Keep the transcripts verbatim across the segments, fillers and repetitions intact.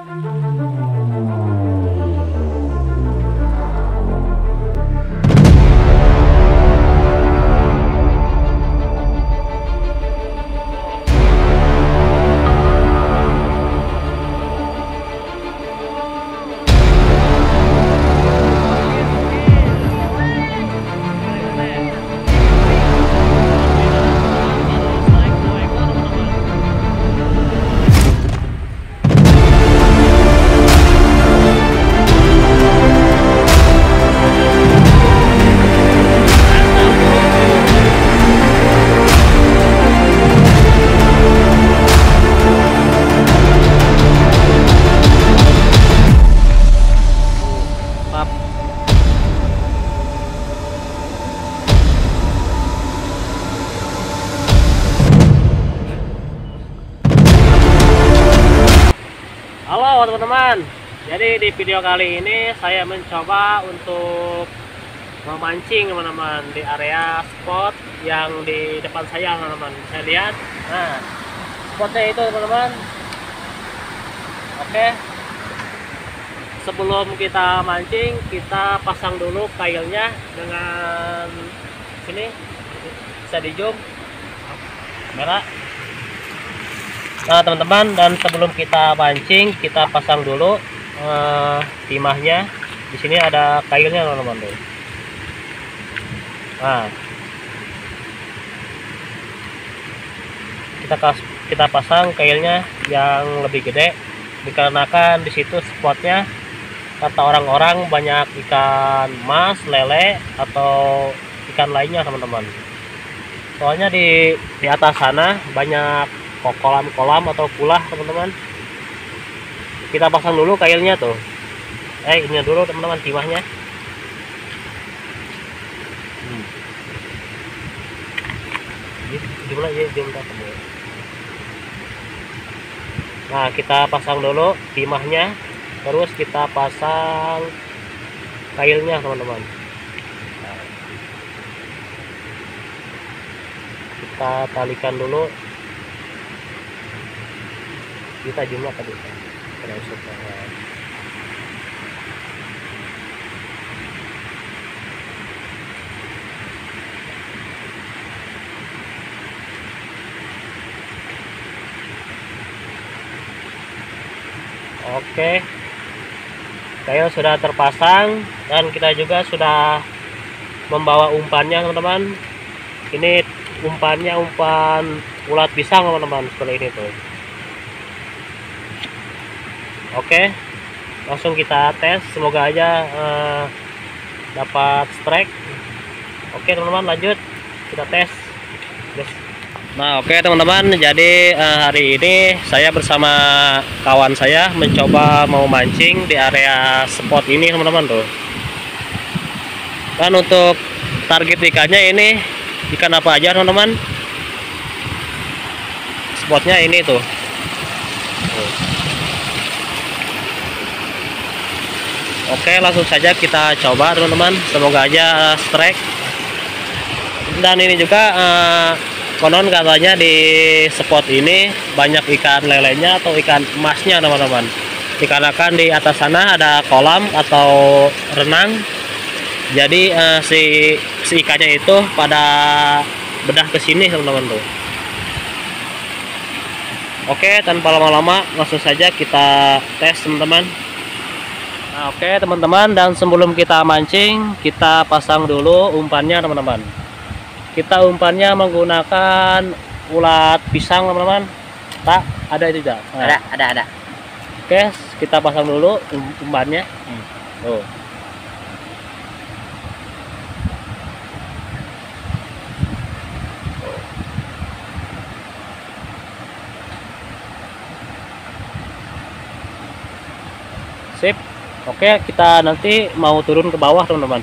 Halo teman-teman, jadi di video kali ini saya mencoba untuk memancing teman-teman di area spot yang di depan saya teman-teman. Saya lihat, nah spotnya itu teman-teman. Oke, sebelum kita mancing kita pasang dulu kailnya dengan sini, bisa di zoom merah. Nah teman-teman, dan sebelum kita mancing kita pasang dulu uh, timahnya. Di sini ada kailnya teman-teman. Nah kita kas kita pasang kailnya yang lebih gede, dikarenakan di situ spotnya kata orang-orang banyak ikan mas, lele atau ikan lainnya teman-teman. Soalnya di di atas sana banyak kolam-kolam atau pulah teman-teman. Kita pasang dulu kailnya tuh. Eh ini dulu teman-teman timahnya. Hmm. Jumlah ya jumlah. Nah kita pasang dulu timahnya, terus kita pasang kailnya teman-teman. Kita talikan dulu. Kita jumlah tadi oke, kail sudah terpasang dan kita juga sudah membawa umpannya teman-teman. Ini umpannya umpan ulat pisang teman-teman, seperti ini tuh. Oke, langsung kita tes, semoga aja uh, dapat strike. Oke teman-teman, lanjut kita tes. Yes. Nah oke teman-teman, jadi uh, hari ini saya bersama kawan saya mencoba mau mancing di area spot ini teman-teman tuh. Dan untuk target ikannya ini ikan apa aja teman-teman? Spotnya ini tuh. Tuh. Oke, langsung saja kita coba teman-teman, semoga aja strike. Dan ini juga eh, konon katanya di spot ini banyak ikan lelenya atau ikan emasnya teman-teman, dikarenakan di atas sana ada kolam atau renang. Jadi eh, si, si ikannya itu pada bedah ke sini teman-teman tuh. Oke, tanpa lama-lama langsung saja kita tes teman-teman. Nah, oke teman-teman, dan sebelum kita mancing kita pasang dulu umpannya teman-teman. Kita umpannya menggunakan ulat pisang teman-teman. Tak ada itu tidak? Nah. Ada, ada, ada. Oke, kita pasang dulu umpannya. Hmm. Oh. Sip. Oke, kita nanti mau turun ke bawah teman-teman.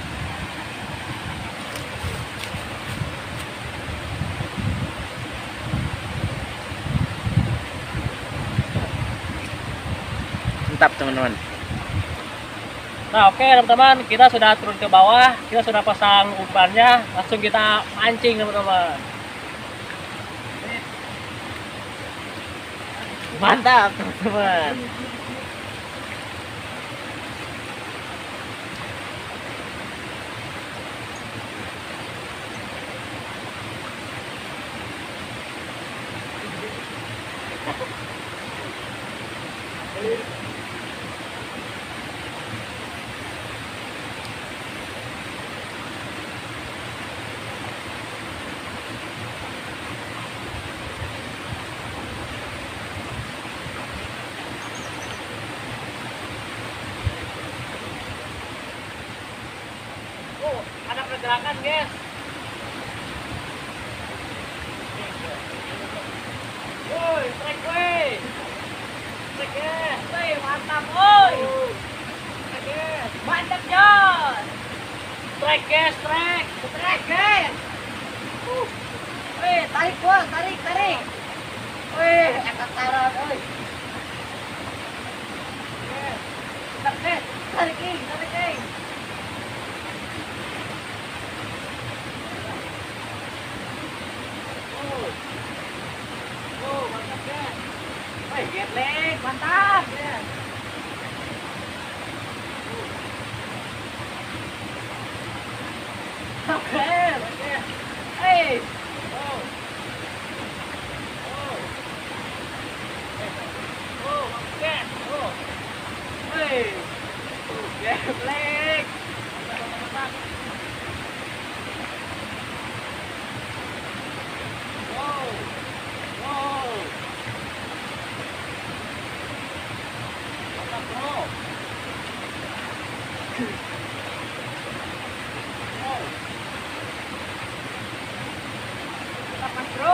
Mantap teman-teman. Nah oke teman-teman, kita sudah turun ke bawah, kita sudah pasang umpannya, langsung kita mancing teman-teman. Mantap teman-teman. pergerakan guys. Woi, trek woi. Trek guys, woi mantap woi. Trek guys, mantap Jon. Trek guys, trek, trek guys. Uh. Woi, tarik bos, tarik, tarik. Woi, ekat taran woi. Tarik, tarik ing, tarik ing. Oh, mantap ya. Woi, getlek, mantap ya. Oke, oke. Hey. Oh. Oh. Oh, mantap. Oh. Hey. Oh, getlek. Mantap, mantap. Wow. Wow. Mantap, bro. Wow. Mantap, bro.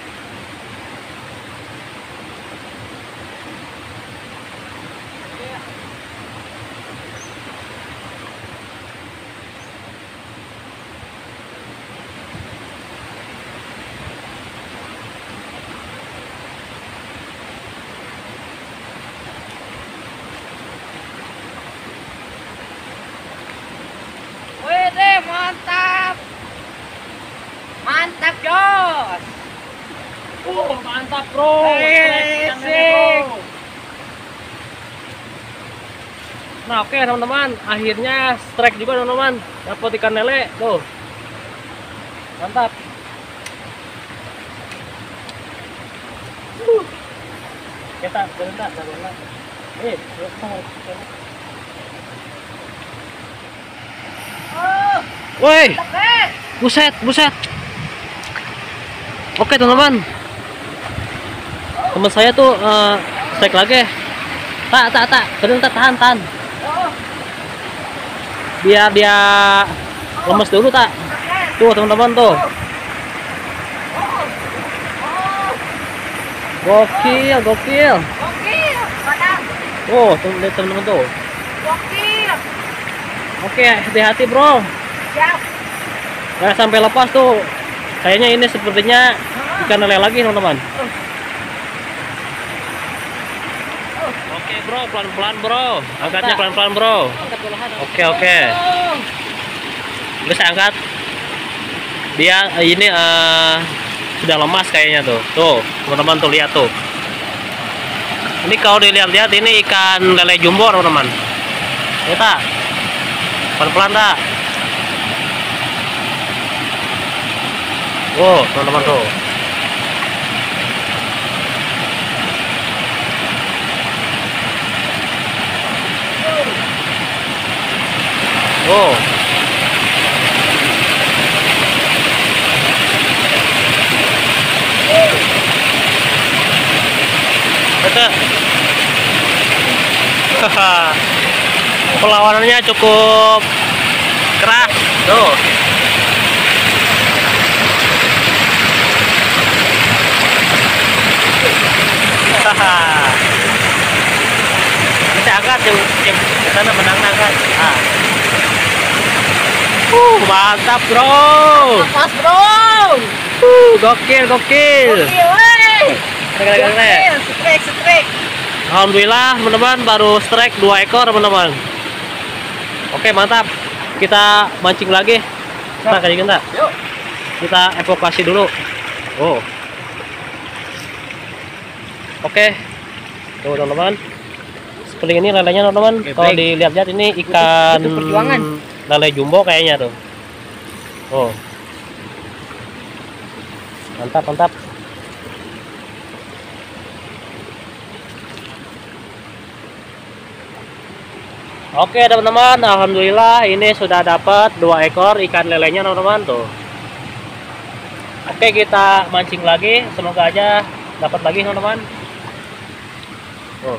Wede, mantap. Mantap, Jos. Uh, mantap, bro. Hey, Strike ikan lele, sik. bro. Nah, oke teman-teman, akhirnya strike juga teman-teman. Dapat ikan lele, tuh. Mantap. Uh. Kita bentar, bentar. Eh, Oh, woi, mantap. buset, buset. Oke teman-teman, teman saya tuh uh, strike lagi. Tak, tak, tak. Bentar, tahan, tahan. Oh, Biar dia lemes dulu tak. Tuh teman-teman tuh. Gokil, gokil. gokil. Mantap. Oh, tuh lihat teman-teman tuh. Gokil. Oke, hati-hati bro. Siap. Jangan sampai lepas tuh. Kayaknya ini sepertinya ikan lele lagi teman-teman. Oke bro, pelan-pelan bro. Angkatnya pelan-pelan bro. Oke, oke. Bisa angkat. Dia eh, ini uh, sudah lemas kayaknya tuh. Tuh, teman-teman tuh lihat tuh. Ini kalau dilihat-lihat ini ikan lele jumbo teman-teman. Ya tak? Pelan-pelan tak? Wow, teman-teman tuh. Wow. Betul. Perlawanannya cukup keras tuh. Bisa angkat yang yang ke sana menang angkat. Ah. Uh, mantap bro. Pas, bro. Uh, gokil gokil. Gokil, wey. Gokil. Strike, strike. Alhamdulillah teman-teman baru strike dua ekor teman-teman. Oke mantap. Kita mancing lagi. Kita kali kita. Yuk. Kita evakuasi dulu. Oh. Oke. Tuh teman-teman. Seperti ini lelenya teman-teman. Oke, Kalau baik. dilihat-lihat ini ikan Butuh perjuangan. lele jumbo kayaknya tuh. Oh. Mantap, mantap. Oke teman-teman, alhamdulillah ini sudah dapat dua ekor ikan lelenya teman-teman tuh. Oke, kita mancing lagi, semoga aja dapat lagi teman-teman. Oh.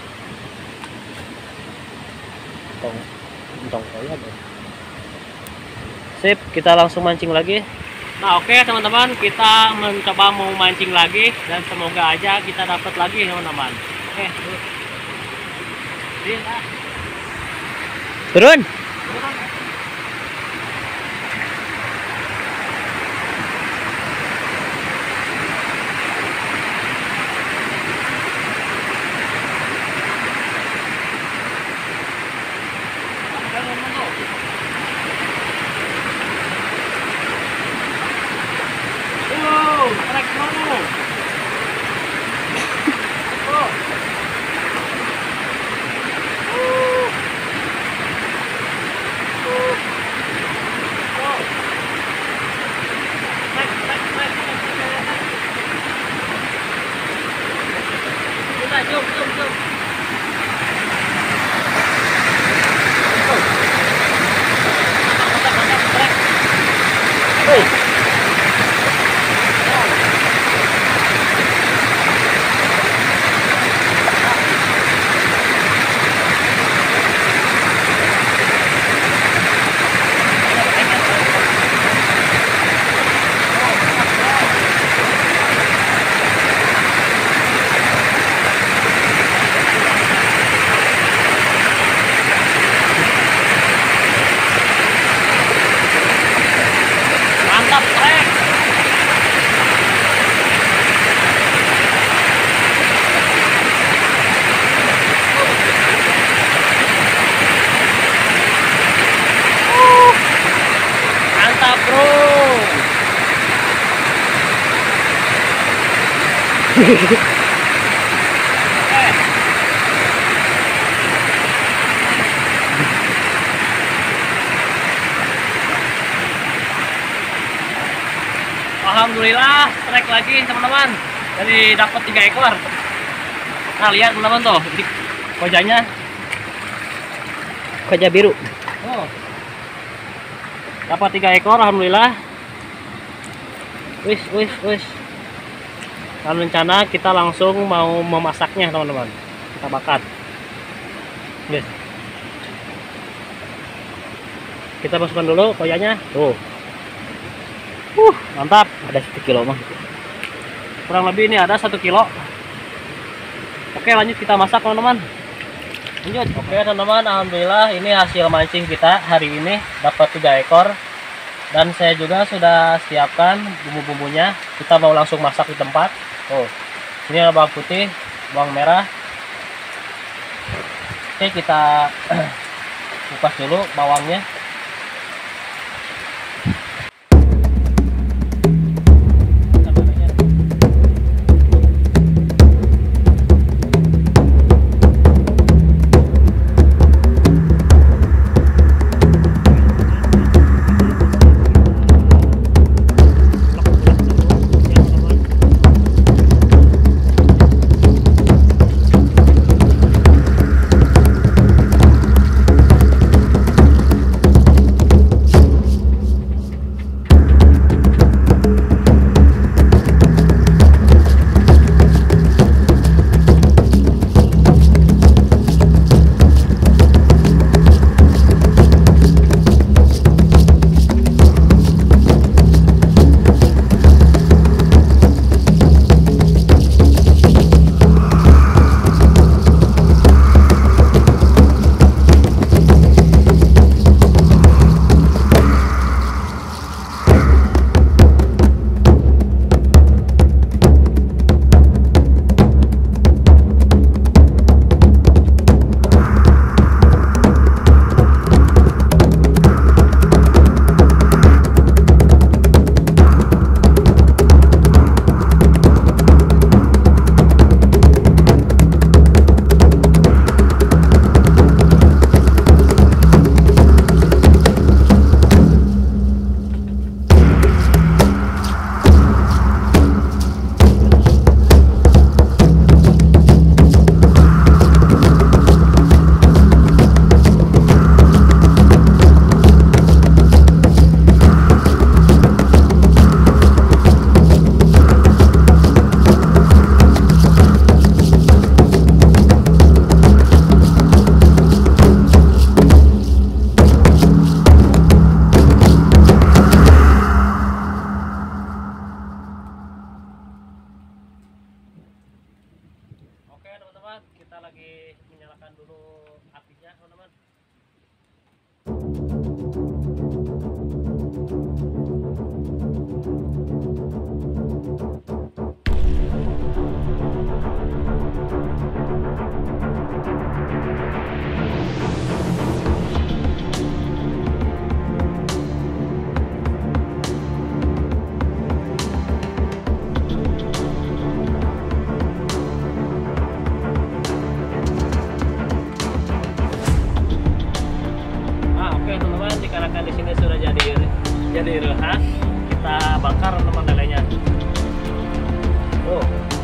Tong, tong kayak deh. Sip, kita langsung mancing lagi. Nah, oke okay, teman-teman, kita mencoba mau mancing lagi dan semoga aja kita dapat lagi teman-teman. Oke, okay, turun. Jom, jom, jom. Hey. Alhamdulillah strike lagi teman-teman. Jadi dapat tiga ekor. Nah, lihat teman-teman tuh di kojanya, koja biru. Oh, dapat tiga ekor alhamdulillah. Wis wis wis. Dan rencana kita langsung mau memasaknya teman-teman. Kita bakar. Yes. Kita masukkan dulu koyanya. Tuh. Uh, mantap. Ada satu kilo mah. Kurang lebih ini ada satu kilo. Oke, lanjut kita masak teman-teman. Lanjut. Oke teman-teman, alhamdulillah ini hasil mancing kita hari ini dapat tiga ekor. Dan saya juga sudah siapkan bumbu-bumbunya. Kita mau langsung masak di tempat. Oh, ini ada bawang putih, bawang merah. Oke, kita kupas dulu bawangnya. menyalakan dulu apinya teman-teman. Dikarenakan di sini sudah jadi jadi rehat, kita bakar teman lelenya. Oh.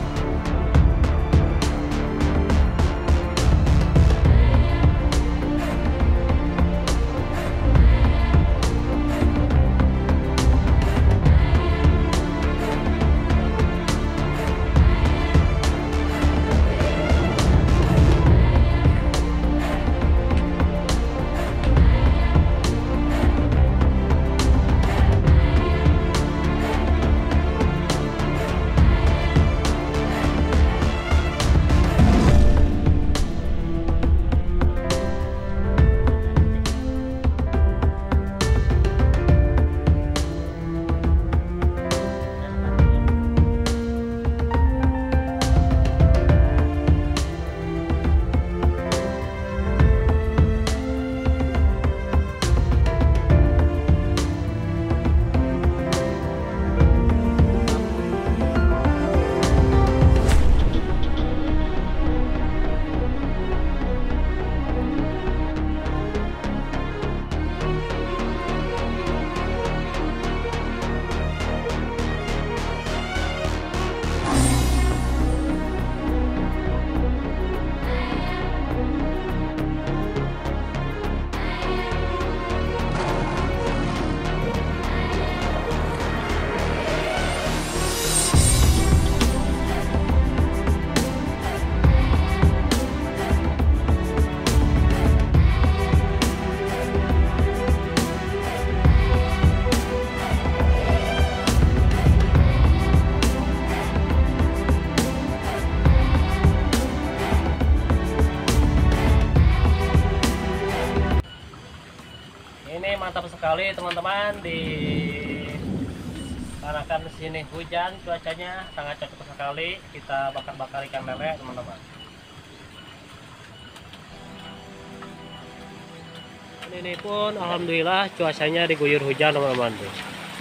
Ini mantap sekali teman-teman, di karenakan sini hujan, cuacanya sangat cocok sekali kita bakar-bakar ikan lele teman-teman. Ini pun alhamdulillah cuacanya diguyur hujan teman-teman tuh.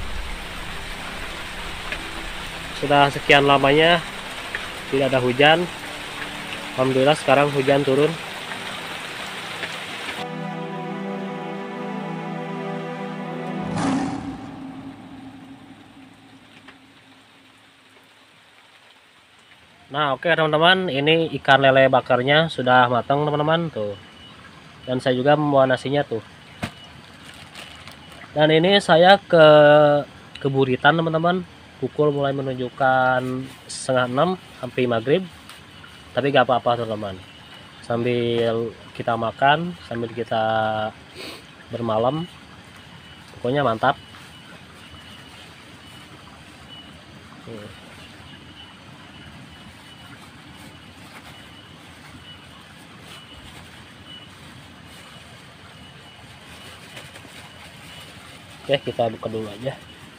Sudah sekian lamanya tidak ada hujan, alhamdulillah sekarang hujan turun. Nah oke teman-teman, ini ikan lele bakarnya sudah matang teman-teman tuh. Dan saya juga membawa nasinya tuh. Dan ini saya ke Keburitan teman-teman. Pukul mulai menunjukkan setengah enam sampai maghrib. Tapi gak apa-apa teman-teman. Sambil kita makan, sambil kita bermalam. Pokoknya mantap. Hmm. Oke, kita buka dulu aja.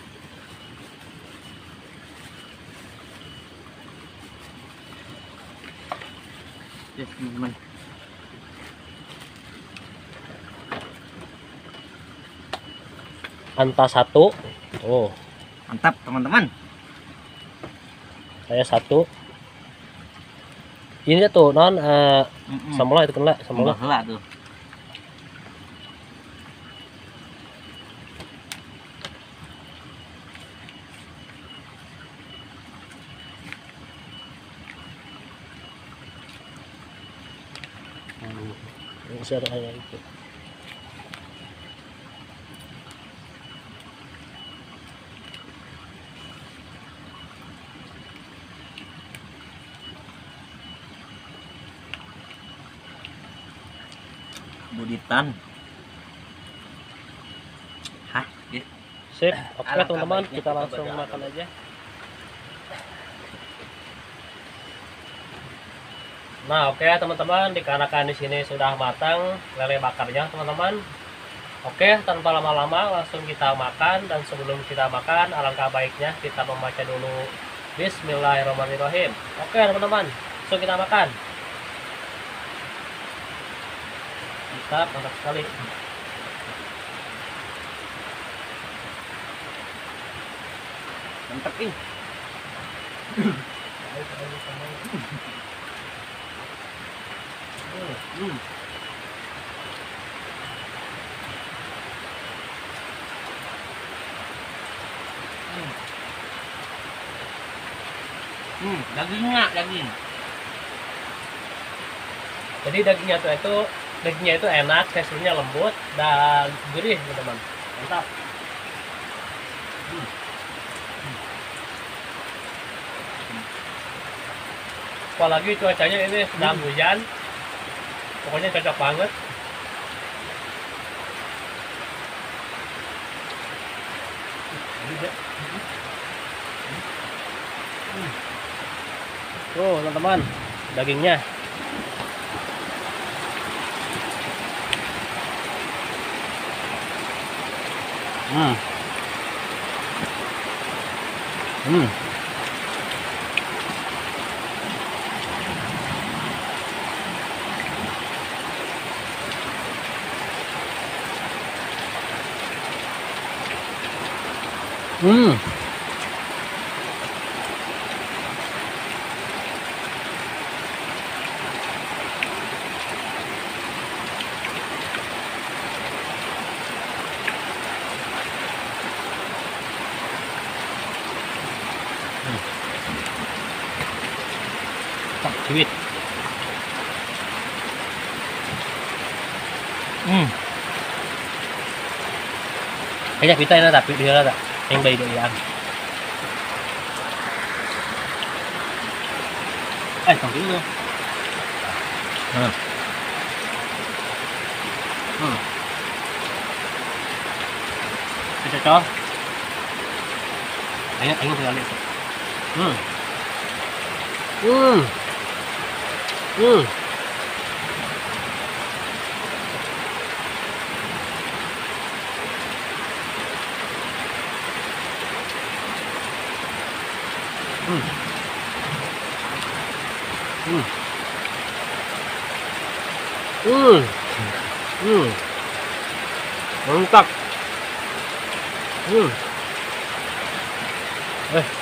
Yes, teman-teman. Anta satu. Oh, Mantap, teman-teman. saya satu. Ini tuh non uh, Mm -mm. semula itu kena semula. Semula tuh. Besar ayam itu. Buditan. Hah, ya. Sip, oke Alangkah teman-teman, baiknya kita kita langsung berdoa makan dulu. aja. Nah, oke teman-teman, dikarenakan di sini sudah matang lele bakarnya, teman-teman. Oke, tanpa lama-lama langsung kita makan. Dan sebelum kita makan, alangkah baiknya kita membaca dulu Bismillahirrahmanirrahim. Oke teman-teman, langsung kita makan. Mantap, mantap sekali. Mantap ini. Hmm. Hmm, dagingnya daging. Jadi dagingnya itu, itu dagingnya itu enak, teksturnya lembut dan gurih, teman-teman. Mantap. Hmm. Apalagi cuacanya ini sedang Hmm. hujan, pokoknya cocok banget. Tuh teman-teman, dagingnya. Hmm. Hmm. Hmm. Tak sweet. Hmm. Kayaknya kita ini tapi dia ada yang bayi dia. Eh, còn tiếng luôn. Ừ. Ừ. Cho cho. Anh anh thử lên. Ừ. Ừ. Ừ. Ừ. Ừ. Ừ. Ừ. Mantap. Hmm. Eh.